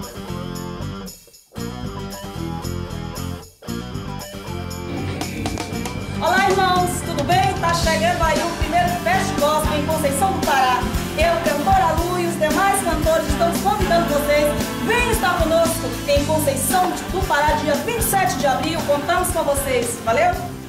Olá, irmãos, tudo bem? Tá chegando aí o primeiro Fest Gospel em Conceição do Pará. Eu, cantora Lu e os demais cantores estamos convidando vocês. Venham estar conosco em Conceição do Pará, dia 27 de abril. Contamos com vocês. Valeu?